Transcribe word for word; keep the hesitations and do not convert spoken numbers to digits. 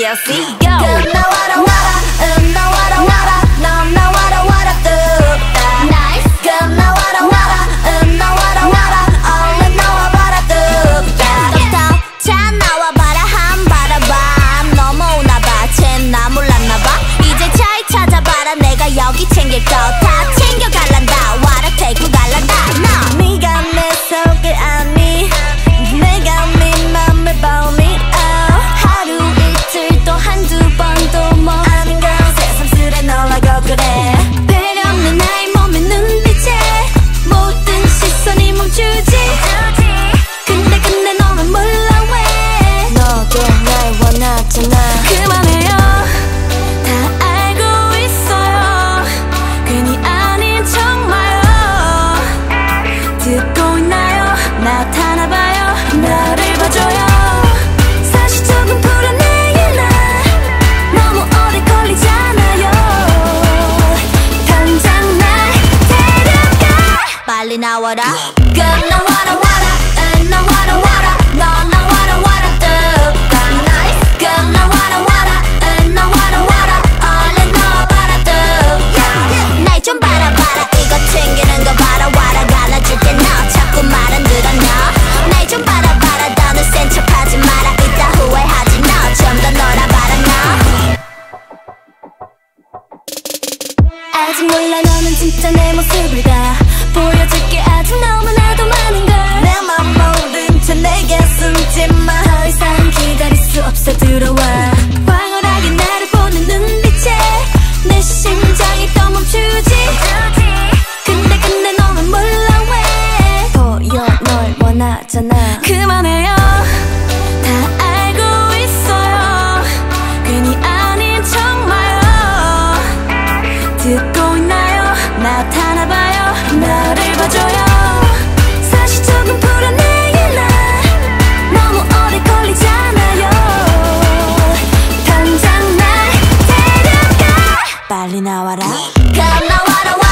C L C go. 그 나와라 와라 음 나와라 와라 넌 나와라 와라 뚝딱 Nice. 그 나와라 와라 음 나와라 와라 얼른 나와봐라 뚝딱 자 나와봐라 한 바라봐 너무 오나봐 쟨 나 몰랐나봐 이제 잘 찾아봐라 내가 여기 챙길 거 다 챙겨갈란다 와라 데리고 갈란다 너 네가 내 속을 아니 내가 네 맘을 보니 하루 이틀 또 한두 번도 뭐 아닌 건 새삼스레 놀라고 그래 배려 없는 나의 몸에 눈빛에 모든 시선이 멈추지 근데 근데 너만 몰라 왜 너도 날 원하잖아 그만해요 다 알고 있어요 괜히 아닌 척 마요 듣고 있나요 나타나봐요 나를 봐줘요 사실 조금 불안해요 나 너무 오래 걸리잖아요 당장 날 데려가 빨리 나와라 그 나와라 와라 응 나와라 와라 너 나와라 와라 뚝딱 Nice. 그 나와라 와라 응 나와라 와라 얼른 나와봐라 뚝딱 날 좀 바라봐라 이거 챙기는 거 봐라 와라 갈라줄게 너 자꾸 말 안 들어 너 날 좀 바라봐라 너는 센 척하지 마라 이따 후회하지 너 좀 더 놀아봐라 너 아직 몰라 너는 진짜 내 모습을 다 보여줄게 아직 너무나도 많은 걸 내 맘 모른 채 내게 숨지 마 더 이상 기다릴 수 없어 들어와 황홀하게 나를 보는 눈빛에 내 심장이 또 멈추지 근데 근데 너만 몰라 왜 보여 널 원하잖아 그만해요 다 알고 있어요 괜히 아닌 척 마요 듣고 있나요 나타나봐요 나를 봐줘요 사실 조금 불안해요 나 너무 오래 걸리잖아요 당장 날 데려가 빨리 나와라 가 나와라